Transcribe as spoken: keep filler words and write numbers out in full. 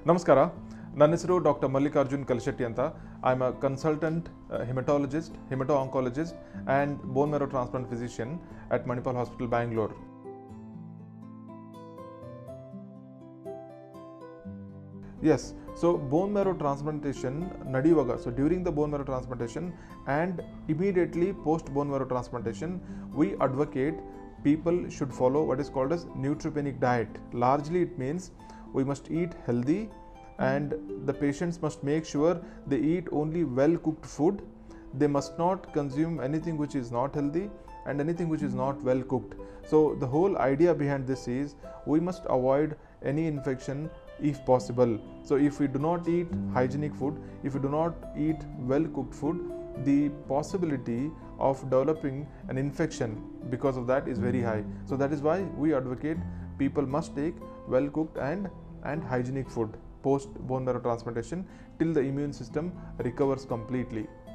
ನಮಸ್ಕಾರ, ನನ್ನ ಹೆಸರು ಡಾಕ್ಟರ್ Mallikarjun Kalashetty ಅಂತ. I am a consultant uh, hematologist, hemato-oncologist and bone marrow transplant physician at Manipal Hospital, Bangalore. Yes, so bone marrow transplantation nadiyuvaga, so during the bone marrow transplantation and immediately post bone marrow transplantation, we advocate people should follow what is called as neutropenic diet. Largely it means we must eat healthy and the patients must make sure they eat only well cooked food. They must not consume anything which is not healthy and anything which is not well cooked. So the whole idea behind this is we must avoid any infection if possible. So if we do not eat hygienic food, if we do not eat well cooked food, the possibility of developing an infection because of that is very high. So that is why we advocate people must take well cooked and and hygienic food post bone marrow transplantation till the immune system recovers completely.